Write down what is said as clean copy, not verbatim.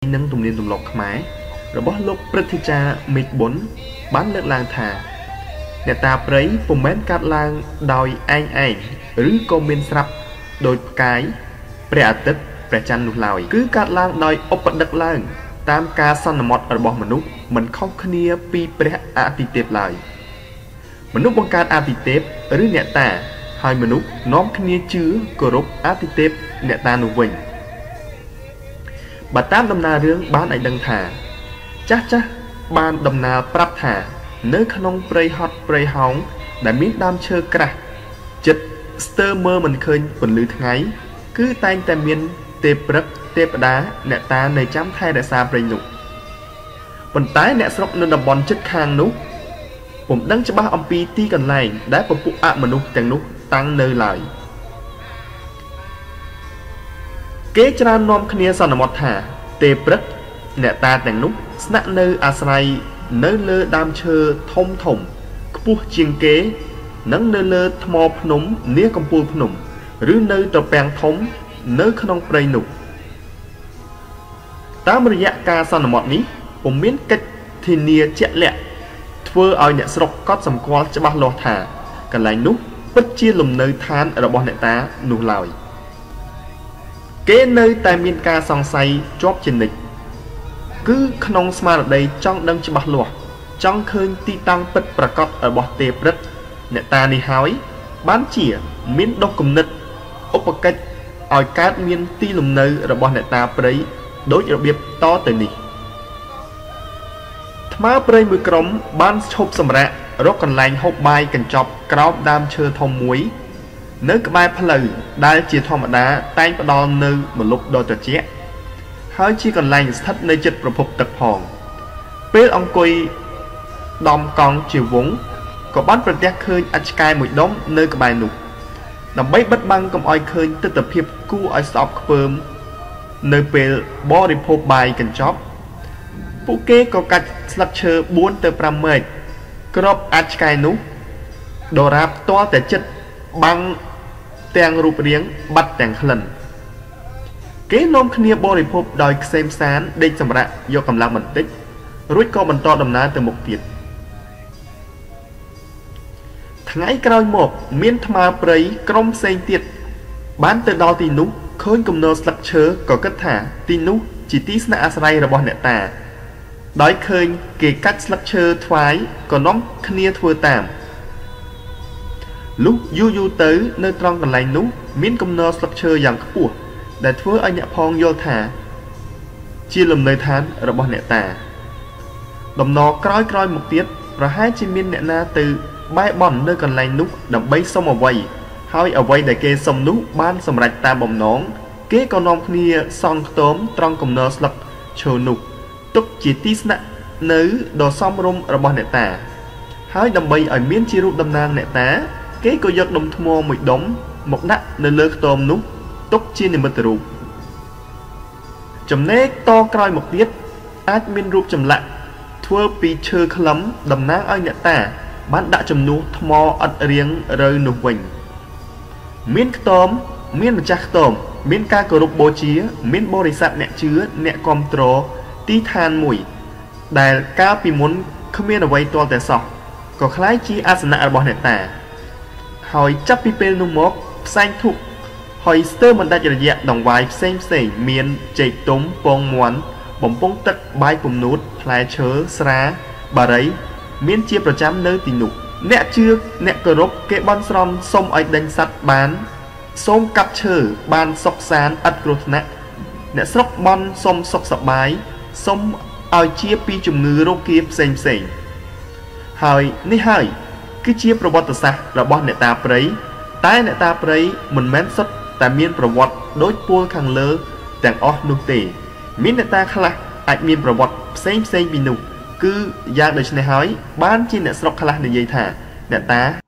nâng tùm liên tùm lọc khmái rồi bó lúc bật thị cha mịt bốn bán lực lang thả nè ta prấy phùng mến cát lang đòi anh rứ cô miên srap đôi cái bẻ tức bẻ chăn nụ lòi cứ cát lang đòi ốp bật đất lang tam ca son mọt ở bò mình nút mình không khnia pi bẻ ati tép lại mình nút bằng cát ati tép rứ nè ta hai mình nút nóm khnia chứa cờ rốt ati tép nè ta nụ vinh bà tam đâm na rướng bán ảnh đăng thả chắc ban đâm na prap thả nơi khăn prey hot prey hóng đã miết đam chơi cả chất stir mơ mình khơi phần lư tháng cứ tay tay miên tệp rắc tệp đá nẹ ta này chám thay để xa prey nụ phần tái nẹ sọc nên đầm bòn chất khang nútผมđăng cho ba ông pi ti còn lại đã phục vụ ạ mà nút chẳng nút tăng nơi lại kế cho nom khnia son một thả tệp rắc nẹ ta chẳng nút snap nơi asrai nơi lơ đam chơ thông thủng pu chiên kế nắng nơi lơ thmo phnom nia công pul phnom rứ nơi tờ bèn thống nơi khăn prey nụ tám mươi dạ ca son một níผมmiễn cách thì nia chẹt lẹ thưa ao nhẹ sọc cót sầm qua cho ba lò thả cả lại nút bất chia lùm nơi than ở bọn nệ tá nụ lòi kế nơi tai miên ca song say chóp trên địch cứ khăn smart ở đây trong đâm cho bạc lụa trong khơi ti tăng bật bạc cọt ở bọt tê rất nè ta đi hói bán chìa miến đốc cùng nứt ốp cách ỏi cát miên ti lùm nơi ở bọt nè ta prấy đối với biếp to từ nỉ má prấy mười crom bán hộp sầm rạ rốt còn lành hộp bài cần chọc crop đam chơi thông muối nếu cái bài phơi đai chia thom ở đá tay bắt đo nơi một lúc đôi tờ chét hơi chỉ còn lành thất nơi chậtប្រភពទឹកផងពេលអង្គុយដំកង់ជាវងក៏បានប្រទះឃើញអច្ឆកាយមួយដុំនៅក្បែរនោះដើម្បីបិទបាំងកុំឲ្យឃើញទស្សនភាពគួរឲ្យស្អប់ខ្ពើមនៅពេលបរិភោគបាយកញ្ចប់ពួកគេក៏កាច់ស្លឹកឈើ4ទៅ5ម៉ែត្រគ្របអច្ឆកាយនោះដរាបតតែចិត្តបាំងទាំងរូបរាងបាត់ទាំងក្លិនគេនាំគ្នាបរិភោគដោយខ្សែមសានដេកសម្រាប់យកកម្លាំងបន្តិចរួចក៏បន្តដំណើរទៅមុខទៀតថ្ងៃក្រោយមកមានថ្មព្រៃក្រុមផ្សេងទៀតបានទៅដល់ទីនោះឃើញគំនរស្លឹកឈើក៏គិតថាទីនោះជាទីស្នាក់អាស្រ័យរបស់អ្នកតាដោយឃើញគេកាច់ស្លឹកឈើថ្វាយក៏នាំគ្នាធ្វើតាមលុះយូរទៅនៅត្រង់កន្លែងនោះមានគំនរស្លឹកឈើយ៉ាងខ្ពស់ដែលធ្វើឲ្យអ្នកផងយល់ថាជាលំនៅឋានរបស់អ្នកតាដំណរក្រោយមកទៀតប្រហែលជាមានអ្នកណាទៅបែបបន់នៅកន្លែងនោះដើម្បីសុំអ្វីហើយអ្វីដែលគេសុំនោះបានសម្រេចតាមបំណងគេក៏នាំគ្នាសង់ខ្ទមត្រង់គំនរស្លឹកឈើនោះទុកជាទីស្នាក់នៅដ៏សមរម្យរបស់អ្នកតាហើយដើម្បីឲ្យមានជារូបតំណាងអ្នកតាគេក៏យកដុំថ្មមួយដុំមកដាក់នៅលើខ្ទមនោះទុកជានិមិត្តរូបចំណែកតក្រោយមកទៀតអាចមានរូបចម្លាក់ធ្វើពីឈើខ្លឹមតំណាងឲ្យអ្នកតាបានដាក់ចំនួនថ្មឥដ្ឋរាងរើនោះវិញមានខ្ទមមានម្ចាស់ខ្ទមមានការគោរពបូជាមានបរិស័ទអ្នកជឿអ្នកគ្រប់គ្រងទីឋានមួយដែលកាលពីមុនគ្មានអ្វីទាល់តែសោះក៏คล้ายជាអាសនៈរបស់អ្នកតាហើយចាប់ពីពេលនោះមកផ្សែងធុហើយស្ទើរមិនដាច់រយៈដង្វាយផ្សេងមានចេកទុំពងមាន់បំពង់ទឹកបាយពំនួតផ្លែឈើស្រាបារីមានជាប្រចាំនៅទីនោះអ្នកជឿអ្នកគោរពគេបន់ស្រន់សុំឲ្យដេញសត្វបានសូមកាប់ឈើបានសុខសានឥតគ្រោះថ្នាក់អ្នកស្រុកបន់សុំសុខសប្បាយសុំឲ្យជាពីជំងឺរោគាផ្សេងហើយនេះហើយគឺជាប្រវត្តិសាស្ត្ររបស់អ្នកតាព្រៃតែអ្នកតាព្រៃមិនមែនសុទ្ធតែមានប្រវត្តិដូចពួលខាងលើទាំងអស់នោះទេមានអ្នកតាខ្លះអាចមានប្រវត្តិផ្សេងពីនោះគឺយ៉ាងដូចនេះហើយបានជាអ្នកស្រុកខ្លះនិយាយថាអ្នកតា